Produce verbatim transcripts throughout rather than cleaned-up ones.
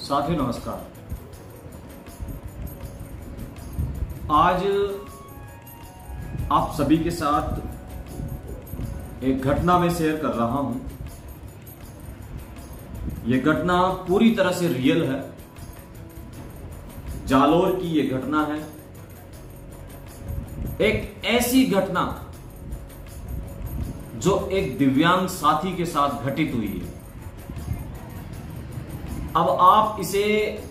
साथियों नमस्कार। आज आप सभी के साथ एक घटना में शेयर कर रहा हूं। यह घटना पूरी तरह से रियल है। जालोर की यह घटना है, एक ऐसी घटना जो एक दिव्यांग साथी के साथ घटित हुई है। अब आप इसे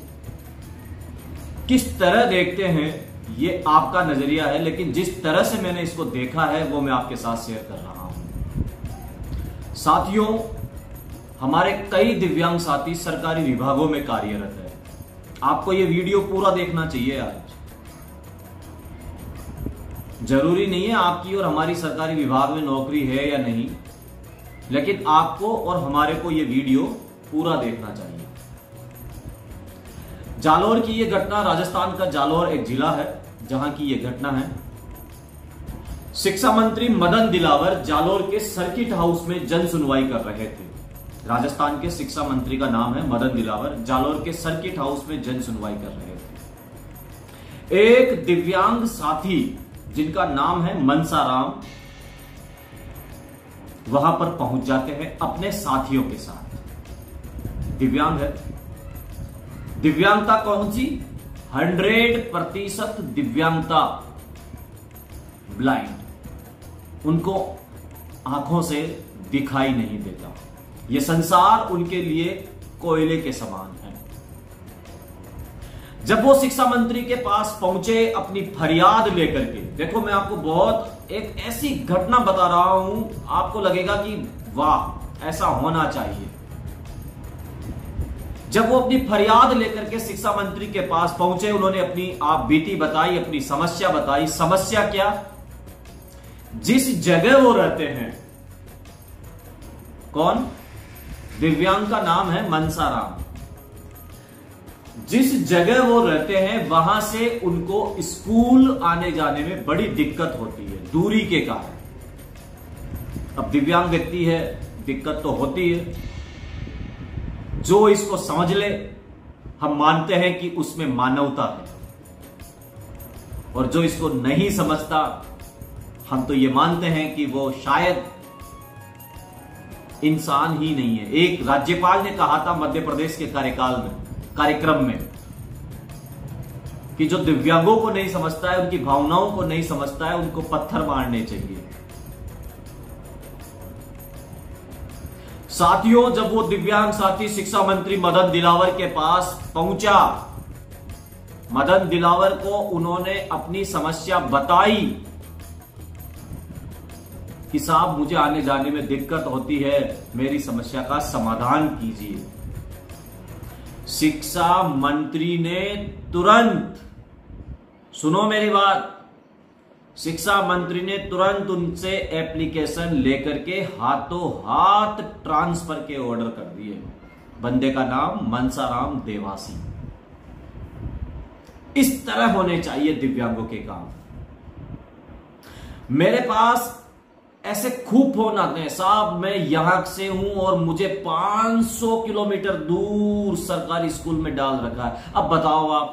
किस तरह देखते हैं ये आपका नजरिया है, लेकिन जिस तरह से मैंने इसको देखा है वो मैं आपके साथ शेयर कर रहा हूं। साथियों, हमारे कई दिव्यांग साथी सरकारी विभागों में कार्यरत है। आपको ये वीडियो पूरा देखना चाहिए। आज जरूरी नहीं है आपकी और हमारी सरकारी विभाग में नौकरी है या नहीं, लेकिन आपको और हमारे को ये वीडियो पूरा देखना चाहिए। जालोर की यह घटना, राजस्थान का जालोर एक जिला है जहां की यह घटना है। शिक्षा मंत्री मदन दिलावर जालोर के सर्किट हाउस में जन सुनवाई कर रहे थे। राजस्थान के शिक्षा मंत्री का नाम है मदन दिलावर। जालोर के सर्किट हाउस में जन सुनवाई कर रहे थे। एक दिव्यांग साथी जिनका नाम है मनसाराम वहां पर पहुंच जाते हैं अपने साथियों के साथ। दिव्यांग है। दिव्यांगता कौन सी? हंड्रेड प्रतिशत दिव्यांगता, ब्लाइंड। उनको आंखों से दिखाई नहीं देता। यह संसार उनके लिए कोयले के समान है। जब वो शिक्षा मंत्री के पास पहुंचे अपनी फरियाद लेकर के, देखो मैं आपको बहुत एक ऐसी घटना बता रहा हूं, आपको लगेगा कि वाह ऐसा होना चाहिए। जब वो अपनी फरियाद लेकर के शिक्षा मंत्री के पास पहुंचे, उन्होंने अपनी आप बीती बताई, अपनी समस्या बताई। समस्या क्या? जिस जगह वो रहते हैं, कौन? दिव्यांग का नाम है मनसाराम। जिस जगह वो रहते हैं वहां से उनको स्कूल आने जाने में बड़ी दिक्कत होती है, दूरी के कारण। अब दिव्यांग व्यक्ति है, दिक्कत तो होती है। जो इसको समझ ले, हम मानते हैं कि उसमें मानवता है, और जो इसको नहीं समझता, हम तो ये मानते हैं कि वो शायद इंसान ही नहीं है। एक राज्यपाल ने कहा था मध्य प्रदेश के कार्यकाल में कार्यक्रम में कि जो दिव्यांगों को नहीं समझता है, उनकी भावनाओं को नहीं समझता है, उनको पत्थर मारने चाहिए। साथियों, जब वो दिव्यांग साथी शिक्षा मंत्री मदन दिलावर के पास पहुंचा, मदन दिलावर को उन्होंने अपनी समस्या बताई कि साहब मुझे आने जाने में दिक्कत होती है, मेरी समस्या का समाधान कीजिए। शिक्षा मंत्री ने तुरंत, सुनो मेरी बात, शिक्षा मंत्री ने तुरंत उनसे एप्लीकेशन लेकर के हाथों हाथ ट्रांसफर के ऑर्डर कर दिए। बंदे का नाम मनसाराम देवासी। इस तरह होने चाहिए दिव्यांगों के काम। मेरे पास ऐसे खूब फोन आते हैं, साहब मैं यहां से हूं और मुझे पांच सौ किलोमीटर दूर सरकारी स्कूल में डाल रखा है। अब बताओ आप,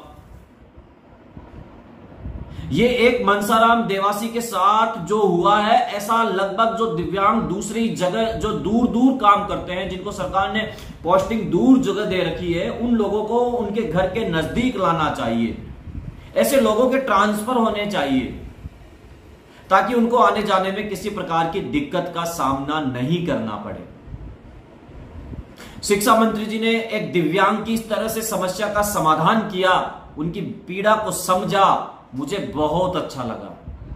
ये एक मनसाराम देवासी के साथ जो हुआ है, ऐसा लगभग जो दिव्यांग दूसरी जगह जो दूर दूर काम करते हैं, जिनको सरकार ने पोस्टिंग दूर जगह दे रखी है, उन लोगों को उनके घर के नजदीक लाना चाहिए। ऐसे लोगों के ट्रांसफर होने चाहिए ताकि उनको आने जाने में किसी प्रकार की दिक्कत का सामना नहीं करना पड़े। शिक्षा मंत्री जी ने एक दिव्यांग की इस तरह से समस्या का समाधान किया, उनकी पीड़ा को समझा, मुझे बहुत अच्छा लगा।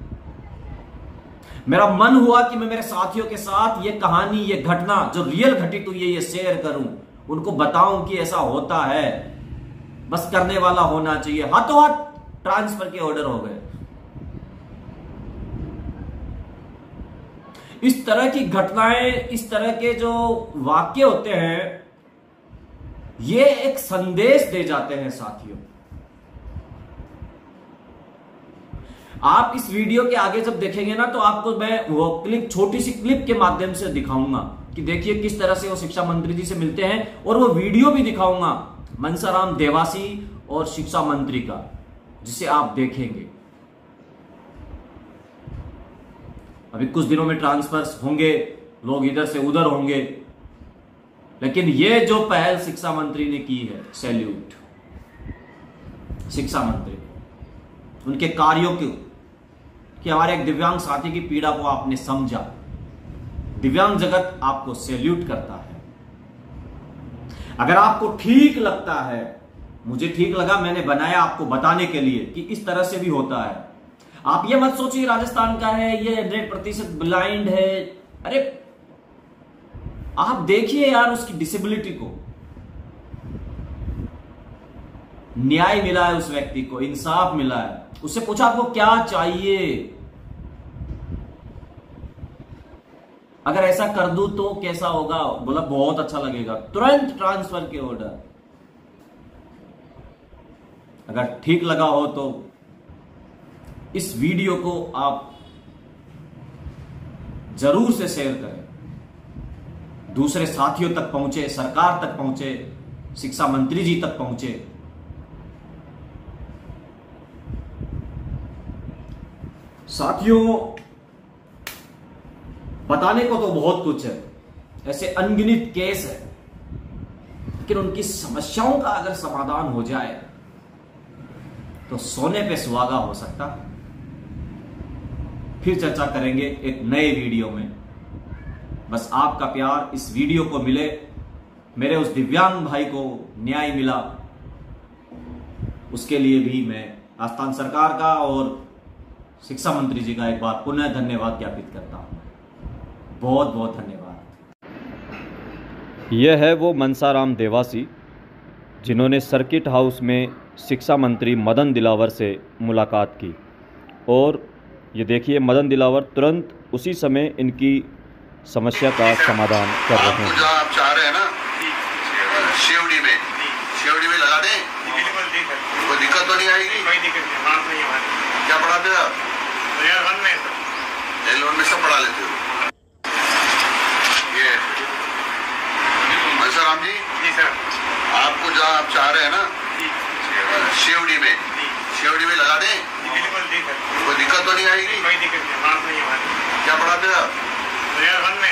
मेरा मन हुआ कि मैं मेरे साथियों के साथ ये कहानी, ये घटना जो रियल घटित हुई है, ये शेयर करूं, उनको बताऊं कि ऐसा होता है। बस करने वाला होना चाहिए। हाथों हाथ ट्रांसफर के ऑर्डर हो गए। इस तरह की घटनाएं, इस तरह के जो वाक्य होते हैं, ये एक संदेश दे जाते हैं साथियों। आप इस वीडियो के आगे जब देखेंगे ना, तो आपको मैं वो क्लिप, छोटी सी क्लिप के माध्यम से दिखाऊंगा कि देखिए किस तरह से वो शिक्षा मंत्री जी से मिलते हैं, और वो वीडियो भी दिखाऊंगा मनसाराम देवासी और शिक्षा मंत्री का, जिसे आप देखेंगे अभी कुछ दिनों में ट्रांसफर्स होंगे, लोग इधर से उधर होंगे, लेकिन ये जो पहल शिक्षा मंत्री ने की है, सैल्यूट शिक्षा मंत्री को, उनके कार्यों को, कि हमारे एक दिव्यांग साथी की पीड़ा को आपने समझा। दिव्यांग जगत आपको सैल्यूट करता है। अगर आपको ठीक लगता है, मुझे ठीक लगा, मैंने बनाया आपको बताने के लिए कि इस तरह से भी होता है। आप ये मत सोचिए राजस्थान का है, ये हंड्रेड प्रतिशत ब्लाइंड है। अरे आप देखिए यार उसकी डिसेबिलिटी को, न्याय मिला है उस व्यक्ति को, इंसाफ मिला है। उससे पूछा आपको क्या चाहिए, अगर ऐसा कर दूं तो कैसा होगा, बोला बहुत अच्छा लगेगा, तुरंत ट्रांसफर के ऑर्डर। अगर ठीक लगा हो तो इस वीडियो को आप जरूर से शेयर करें, दूसरे साथियों तक पहुंचे, सरकार तक पहुंचे, शिक्षा मंत्री जी तक पहुंचे। साथियों, बताने को तो बहुत कुछ है, ऐसे अनगिनत केस है, लेकिन उनकी समस्याओं का अगर समाधान हो जाए तो सोने पे सुहागा हो सकता। फिर चर्चा करेंगे एक नए वीडियो में। बस आपका प्यार इस वीडियो को मिले, मेरे उस दिव्यांग भाई को न्याय मिला, उसके लिए भी मैं राजस्थान सरकार का और शिक्षा मंत्री जी का एक बार पुनः धन्यवाद ज्ञापित करता हूं। बहुत बहुत धन्यवाद। यह है वो मनसाराम देवासी जिन्होंने सर्किट हाउस में शिक्षा मंत्री मदन दिलावर से मुलाकात की, और ये देखिए मदन दिलावर तुरंत उसी समय इनकी समस्या का समाधान कर रहे हैं। जो आप चाह रहे हैं ना, शेवड़ी में शेवड़ी में लगा दें, कोई दिक्कत तो नहीं आएगी? कोई दिक्कत नहीं। क्या पढ़ाते हो आप? एलोन में सब पढ़ा लेते हो? ये मनसाराम जी जी सर, आपको जो आप चाह रहे हैं ना, शेवड़ी में शेवड़ी में लगा दें, कोई दिक्कत तो नहीं आएगी? कोई दिक्कत नहीं। क्या पढ़ाते हो आप?